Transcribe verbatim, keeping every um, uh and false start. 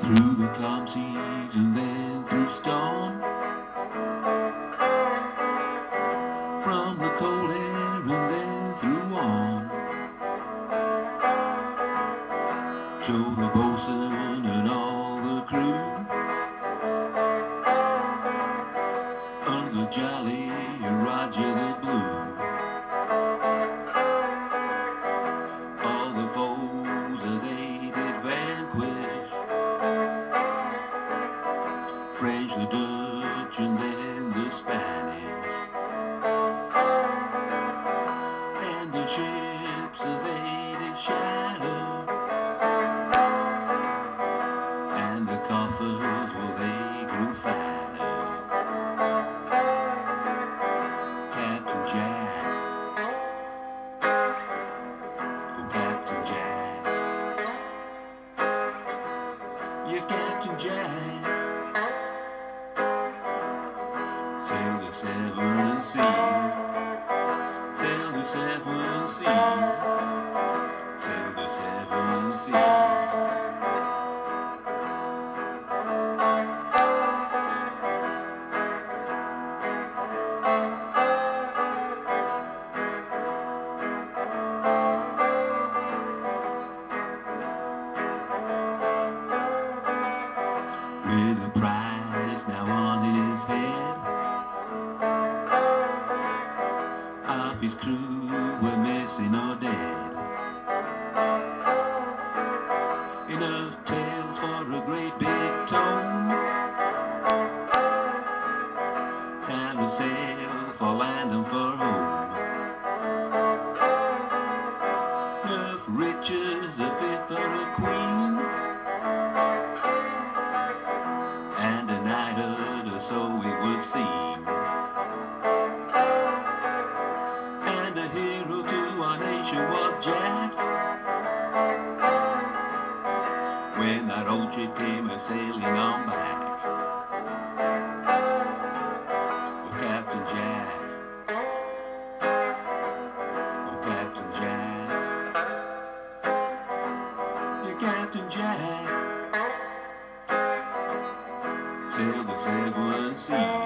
through the calm seas and then through storm, from the cold air and then through warm. Joe the bosun and all the crew on the Jolly Roger the Blue. All the foes that they did vanquish, French, the Dutch, and then the Spanish, and the ships that they did shatter, and the coffers, well, they grew fatter. Captain Jack, oh Captain Jack, yes, Captain Jack, sail the seven seas, sail the seven seas, sail the seven seas. With a prize now on his head, half his crew were missing or dead. Enough tales for a great big tome. Time to sail for land and for home. Enough riches a fit for a queen, and a knighthood, or so it would seem, and a hero to our nation was Jack, when that old ship came a-sailing on back. Oh, Captain Jack, oh, Captain Jack, yeah, Captain Jack, sail the seven seas.